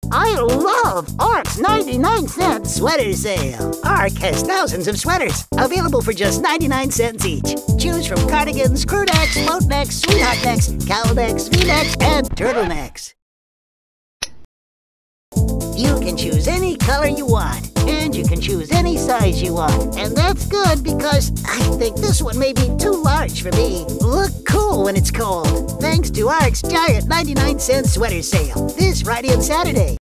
I love ARC's 99-cent sweater sale. ARC has thousands of sweaters, available for just 99 cents each. Choose from cardigans, crew necks, float necks, sweetheart necks, cowl necks, V-necks, and turtlenecks. You can choose any color you want, and you can choose any size you want. And that's good because I think this one may be too large for me. Look cool when it's cold, thanks to ARC's giant 99-cent sweater sale this Friday and Saturday.